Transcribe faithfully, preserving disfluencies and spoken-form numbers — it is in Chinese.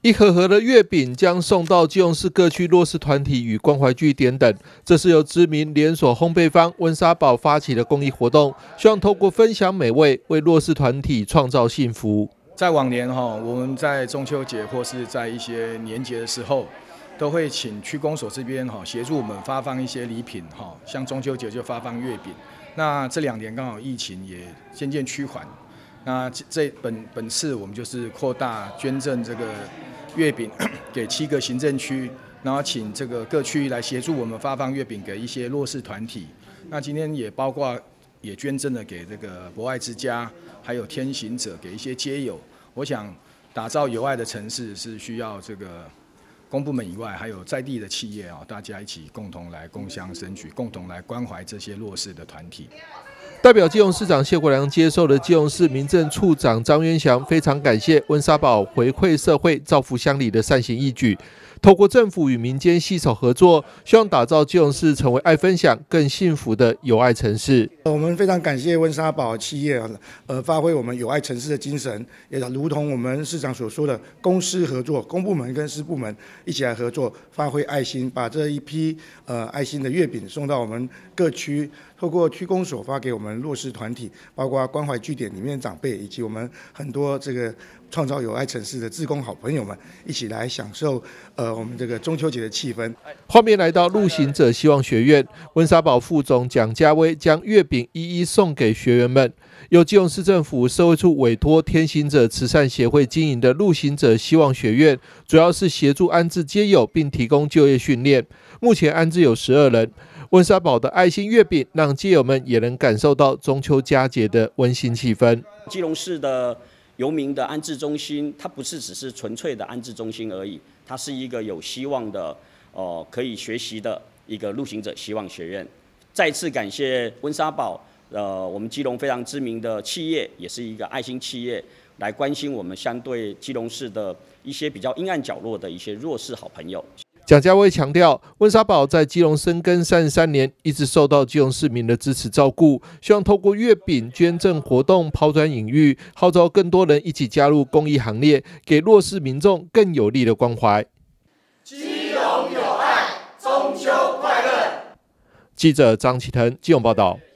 一盒盒的月饼将送到基隆市各区弱势团体与关怀据点等。这是由知名连锁烘焙坊温莎堡发起的公益活动，希望透过分享美味，为弱势团体创造幸福。 在往年哈，我们在中秋节或是在一些年节的时候，都会请区公所这边哈协助我们发放一些礼品哈，像中秋节就发放月饼。那这两年刚好疫情也渐渐趋缓，那这本本次我们就是扩大捐赠这个月饼给七个行政区，然后请这个各区来协助我们发放月饼给一些弱势团体。那今天也包括也捐赠了给这个博爱之家，还有天行者，给一些街友。我想打造有爱的城市是需要这个公部门以外，还有在地的企业啊，大家一起共同来共襄盛举，共同来关怀这些弱势的团体。 代表基隆市长谢国良接受了基隆市民政处长张渊祥非常感谢温莎堡回馈社会、造福乡里的善行义举，透过政府与民间携手合作，希望打造基隆市成为爱分享、更幸福的有爱城市。 我们非常感谢温莎堡企业呃发挥我们有爱城市的精神，也如同我们市长所说的公私合作，公部门跟私部门一起来合作，发挥爱心，把这一批呃爱心的月饼送到我们各区，透过区公所发给我们弱势团体，包括关怀据点里面的长辈，以及我们很多这个创造有爱城市的志工好朋友们，一起来享受呃我们这个中秋节的气氛。 画面来到陆行者希望学院，温莎堡副总蒋家威将月饼一一送给学员们。由基隆市政府社会处委托天行者慈善协会经营的陆行者希望学院，主要是协助安置街友，并提供就业训练。目前安置有十二人。温莎堡的爱心月饼，让街友们也能感受到中秋佳节的温馨气氛。 基隆市的游民的安置中心，它不是只是纯粹的安置中心而已，它是一个有希望的，呃，可以学习的一个陆行者希望学院。再次感谢温莎堡，呃，我们基隆非常知名的企业，也是一个爱心企业，来关心我们相对基隆市的一些比较阴暗角落的一些弱势好朋友。 蒋家威强调，温莎堡在基隆深耕三十三年，一直受到基隆市民的支持照顾，希望透过月饼捐赠活动抛砖引玉，号召更多人一起加入公益行列，给弱势民众更有力的关怀。 基隆有爱，中秋快乐。 记者张启腾基隆报道。